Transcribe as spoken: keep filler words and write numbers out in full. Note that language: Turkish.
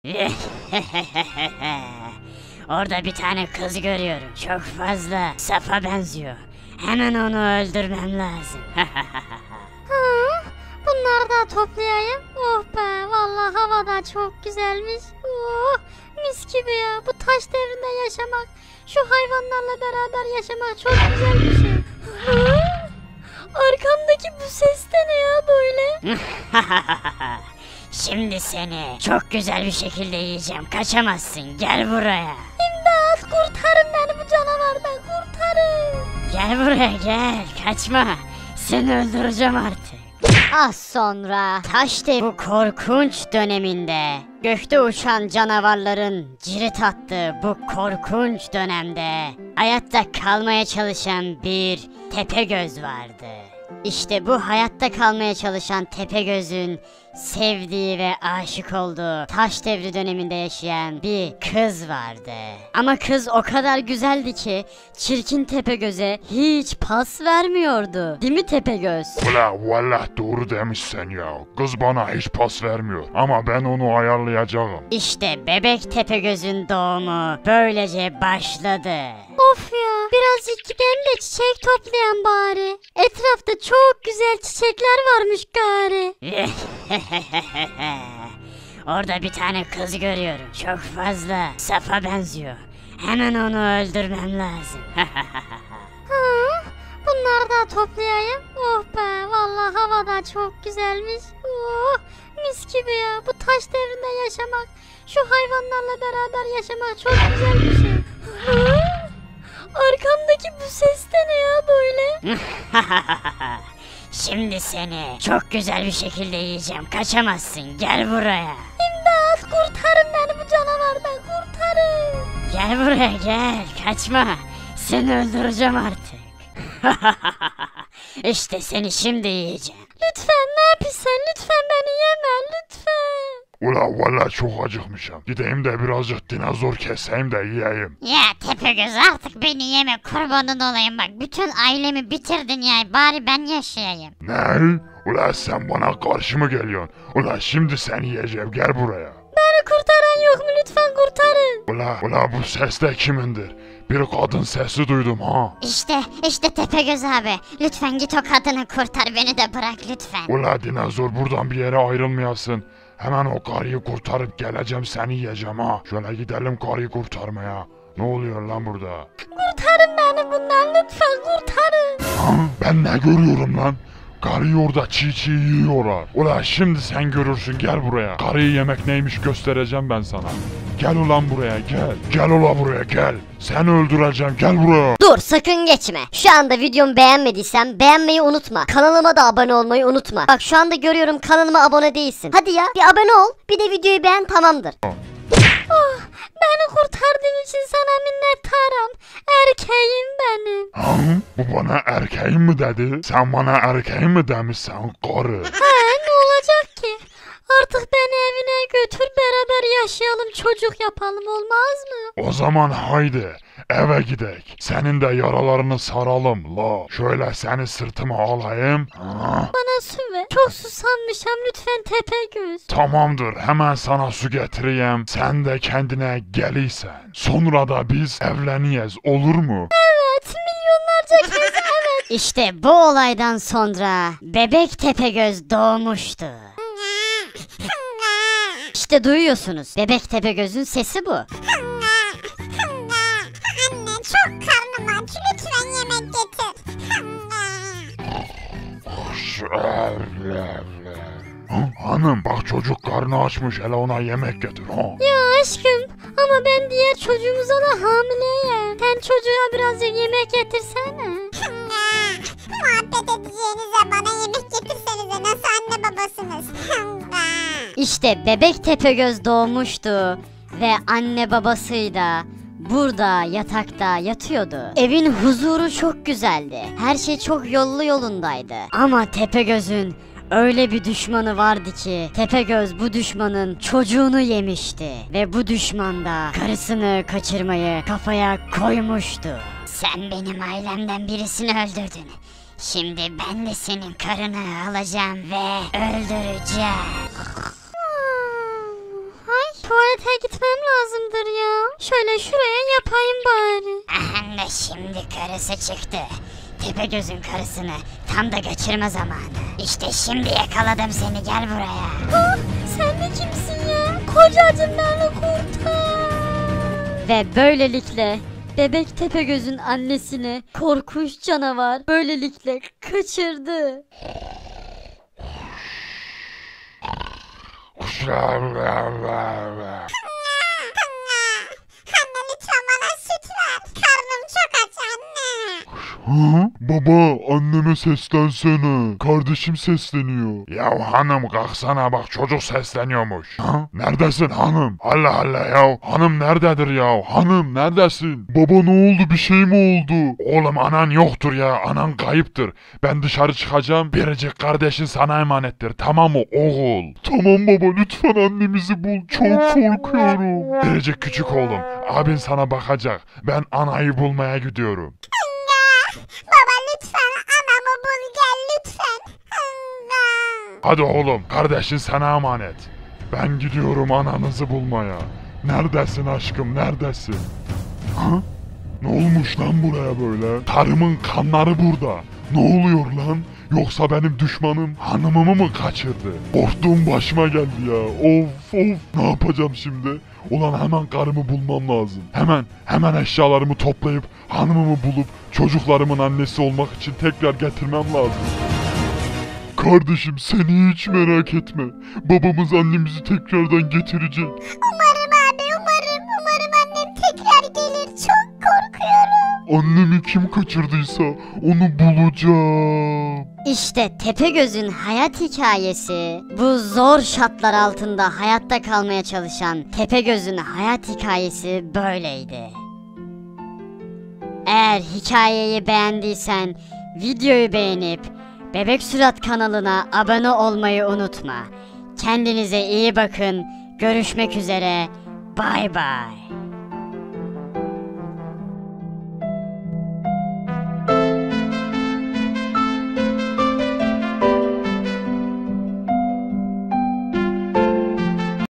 Orada bir tane kız görüyorum. Çok fazla safa benziyor. Hemen onu öldürmem lazım. Ha, bunları da toplayayım. Oh be, vallahi hava da çok güzelmiş. Oh, mis gibi ya. Bu taş devrinde yaşamak, şu hayvanlarla beraber yaşamak çok güzel bir şey. Ha? Arkamdaki bu ses de ne ya böyle? Şimdi seni çok güzel bir şekilde yiyeceğim. Kaçamazsın. Gel buraya. İmdat, kurtarın beni bu canavardan, kurtarın. Gel buraya gel. Kaçma. Seni öldüreceğim artık. Az sonra taş devri bu korkunç döneminde gökte uçan canavarların cirit attığı bu korkunç dönemde hayatta kalmaya çalışan bir Tepegöz vardı. İşte bu hayatta kalmaya çalışan Tepegöz'ün sevdiği ve aşık olduğu taş devri döneminde yaşayan bir kız vardı. Ama kız o kadar güzeldi ki çirkin Tepegöz'e hiç pas vermiyordu. Değil mi Tepegöz? Ula vallahi doğru demişsen ya. Kız bana hiç pas vermiyor. Ama ben onu ayarlayacağım. İşte bebek Tepegöz'ün doğumu böylece başladı. Of ya, birazcık gidelim de çiçek toplayan bari. Etrafta çok güzel çiçekler varmış gari. Orada bir tane kız görüyorum. Çok fazla safa benziyor. Hemen onu öldürmem lazım. Ha, bunları da toplayayım. Oh be, vallahi hava da çok güzelmiş. Oh, mis gibi ya. Bu taş devrinde yaşamak, şu hayvanlarla beraber yaşamak çok güzel bir şey. Ha? Arkamdaki bu ses de ne ya böyle? Şimdi seni çok güzel bir şekilde yiyeceğim. Kaçamazsın. Gel buraya. İmdat, kurtarın beni bu canavardan, kurtarın. Gel buraya gel. Kaçma. Seni öldüreceğim artık. İşte seni şimdi yiyeceğim. Lütfen, ne yapıyorsun? Lütfen beni yeme, lütfen. Ula vallahi çok acıkmışım. Gideyim de birazcık dinozor keseyim de yiyeyim. Ya Tepegöz artık beni yeme, kurbanın olayım bak. Bütün ailemi bitirdin ya, bari ben yaşayayım. Ne? Ula sen bana karşı mı geliyorsun? Ula şimdi seni yiyeceğim, gel buraya. Beni kurtaran yok mu? Lütfen kurtarın. Ula ula bu ses de kimindir? Bir kadın sesi duydum ha. İşte işte Tepegöz abi, lütfen git o kadını kurtar, beni de bırak lütfen. Ula dinozor buradan bir yere ayrılmayasın. Hemen o karıyı kurtarıp geleceğim, seni yiyeceğim ha. Şöyle gidelim karıyı kurtarmaya. Ne oluyor lan burada? Kurtarın beni bundan, lütfen kurtarın. Ha? Ben ne görüyorum lan? Karıyı orada çiğ çiğ yiyorlar. Ula şimdi sen görürsün, gel buraya. Karıyı yemek neymiş göstereceğim ben sana. Gel ulan buraya gel. Gel ula buraya gel. Seni öldüreceğim, gel buraya. Dur, sakın geçme. Şu anda videomu beğenmediysen beğenmeyi unutma. Kanalıma da abone olmayı unutma. Bak şu anda görüyorum kanalıma abone değilsin. Hadi ya, bir abone ol. Bir de videoyu beğen, tamamdır. Oh, beni kurtardığın için sana minnettarım. Erkeğim benim. Ha? Bu bana erkeğim mi dedi? Sen bana erkeğim mi demişsin karı? He, ne olacak ki? Artık beni evine götür, beraber yaşayalım, çocuk yapalım, olmaz mı? O zaman haydi eve gidek. Senin de yaralarını saralım la. Şöyle seni sırtıma alayım. Ha? Bana su ver. Çok susamışım, lütfen Tepegöz. Tamamdır, hemen sana su getireyim. Sen de kendine geliysen. Sonra da biz evleniyez, olur mu? Evet, milyonlarca kez evet. İşte bu olaydan sonra bebek Tepegöz doğmuştu. İşte duyuyorsunuz. Bebek Tepegöz'ün sesi bu. Anne çok karnım aç. Lütfen yemek getir. Ha, hanım bak çocuk karnı açmış, hele ona yemek getir ha. Ya aşkım, ama ben diğer çocuğumuza da hamileyim. Sen çocuğa birazcık yemek getirsene. Muhabbet edeceğinize bana yemek getirsenize. Nasıl anne babasınız? İşte bebek Tepegöz doğmuştu ve anne babası da burada yatakta yatıyordu. Evin huzuru çok güzeldi. Her şey çok yollu yolundaydı. Ama Tepegöz'ün öyle bir düşmanı vardı ki Tepegöz bu düşmanın çocuğunu yemişti. Ve bu düşman da karısını kaçırmayı kafaya koymuştu. Sen benim ailemden birisini öldürdün. Şimdi ben de senin karını alacağım ve öldüreceğim. Ay, Tuvalete gitmem lazımdır ya. Şöyle şuraya yapayım bari. Anne şimdi karısı çıktı. Tepegöz'ün karısını tam da kaçırma zamanı. İşte şimdi yakaladım seni, gel buraya. Ah, sen de kimsin ya? Kocacığım beni kurtar. Ve böylelikle Bebek Tepegöz'ün annesini korkunç canavar böylelikle kaçırdı. Anne lütfen bana süt ver. Karnım çok aç anne. Hı? Baba anneme seslensene. Kardeşim sesleniyor. Ya hanım kalksana bak çocuk sesleniyormuş. Ha? Neredesin hanım? Allah Allah ya. Hanım nerededir ya? Hanım neredesin? Baba ne oldu, bir şey mi oldu? Oğlum anan yoktur ya. Anan kayıptır. Ben dışarı çıkacağım. Biricik kardeşin sana emanettir. Tamam mı oğul? Tamam baba lütfen annemizi bul. Çok korkuyorum. Biricik küçük oğlum. Abin sana bakacak. Ben anayı bulmaya gidiyorum. Baba lütfen anamı bul gel lütfen. Allah. Hadi oğlum, kardeşin sana emanet. Ben gidiyorum ananızı bulmaya. Neredesin aşkım, neredesin? Ha? Ne olmuş lan buraya böyle? Karımın kanları burada. Ne oluyor lan? Yoksa benim düşmanım hanımımı mı kaçırdı? Korktuğum başıma geldi ya. Of of. Ne yapacağım şimdi? Ulan hemen karımı bulmam lazım. Hemen, hemen eşyalarımı toplayıp hanımımı bulup çocuklarımın annesi olmak için tekrar getirmem lazım. Kardeşim seni hiç merak etme. Babamız annemizi tekrardan getirecek. Umarım abi umarım. Umarım annem tekrar gelir. Çok korkuyorum. Annemi kim kaçırdıysa onu bulacağım. İşte Tepegöz'ün hayat hikayesi. Bu zor şartlar altında hayatta kalmaya çalışan Tepegöz'ün hayat hikayesi böyleydi. Eğer hikayeyi beğendiysen videoyu beğenip Bebek Surat kanalına abone olmayı unutma. Kendinize iyi bakın. Görüşmek üzere. Bay bay.